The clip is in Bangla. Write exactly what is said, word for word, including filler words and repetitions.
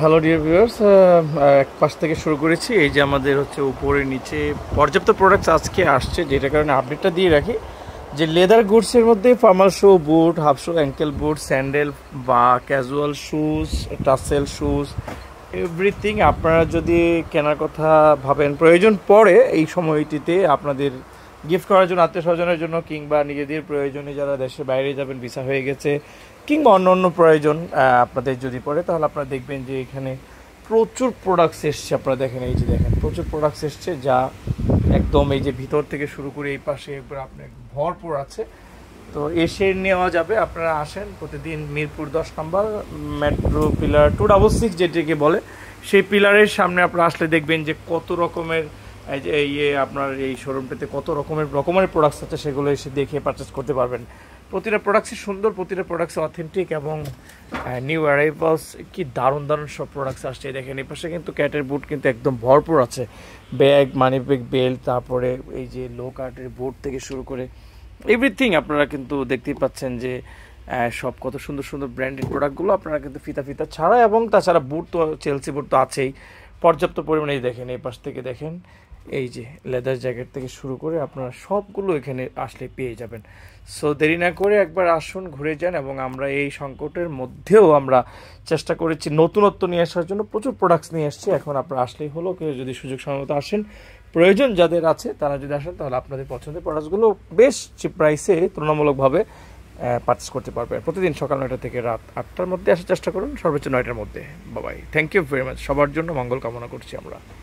হ্যালো ডিয়ার ভিউয়ার্স, এক পাশ থেকে শুরু করেছি। এই যে আমাদের হচ্ছে উপরে নিচে পর্যাপ্ত প্রোডাক্টস আজকে আসছে, যেটার কারণে আপডেটটা দিয়ে রাখি যে লেদার গুডসের মধ্যে formal shoe, boot, half shoe, ankle boot, sandal বা casual shoes, tassel shoes, everything আপনারা যদি কেনার কথা ভাবেন, প্রয়োজন পড়ে এই সময়টিতে আপনাদের গিফট করার জন্য, আত্মীয় স্বজনের জন্য, কিংবা নিজেদের প্রয়োজনে যারা দেশের বাইরে যাবেন, ভিসা হয়ে গেছে, কিংবা অন্য অন্য প্রয়োজন আপনাদের যদি পড়ে, তাহলে আপনারা দেখবেন যে এখানে প্রচুর প্রোডাক্টস এসছে। আপনারা দেখেন, এই যে দেখেন প্রচুর প্রোডাক্টস এসছে, যা একদম এই যে ভিতর থেকে শুরু করে এই পাশে একবার আপনার ভরপুর আছে। তো এসে নেওয়া যাবে, আপনারা আসেন প্রতিদিন মিরপুর দশ number metro pillar two double six যেটিকে বলে, সেই পিলারের সামনে আপনারা আসলে দেখবেন যে কত রকমের এই যে ইয়ে আপনার এই শোরুমটাতে কত রকমের রকমের প্রোডাক্টস আছে, সেগুলো এসে দেখে পারচেস করতে পারবেন। প্রতিটা প্রোডাক্টসই সুন্দর, প্রতিটা প্রোডাক্টস অথেন্টিক এবং নিউ অ্যারাইভালস, কি দারুণ দারুণ সব প্রোডাক্টস আসছে। দেখেন এই পাশে কিন্তু ক্যাটের বুট কিন্তু একদম ভরপুর আছে, ব্যাগ, মানি ব্যাগ, বেল্ট, তারপরে এই যে লো কাটের বুট থেকে শুরু করে এভরিথিং আপনারা কিন্তু দেখতেই পাচ্ছেন যে সব কত সুন্দর সুন্দর ব্র্যান্ডেড প্রোডাক্টগুলো আপনারা কিন্তু ফিতা ফিতা ছাড়া, এবং তাছাড়া বুট তো চেলসি বুট তো আছেই পর্যাপ্ত পরিমাণে। দেখেন এই পাশ থেকে দেখেন, এই যে লেদার জ্যাকেট থেকে শুরু করে আপনারা সবগুলো এখানে আসলে পেয়ে যাবেন। সো দেরি না করে একবার আসুন, ঘুরে যান। এবং আমরা এই সংকটের মধ্যেও আমরা চেষ্টা করেছি নতুনত্ব নিয়ে আসার জন্য, প্রচুর প্রোডাক্টস নিয়ে আসছি। এখন আপনারা আসলেই হলো, কেউ যদি সুযোগ সময় মতো আসেন, প্রয়োজন যাদের আছে তারা যদি আসেন, তাহলে আপনাদের পছন্দের প্রোডাক্টসগুলো বেশ চিপ প্রাইসে তুলনামূলকভাবে পারচেস করতে পারবেন। প্রতিদিন সকাল নয়টা থেকে রাত আটটার মধ্যে আসার চেষ্টা করুন, সর্বোচ্চ নয়টার মধ্যে। বাবাই, থ্যাংক ইউ ভেরি মাচ। সবার জন্য মঙ্গল কামনা করছি আমরা।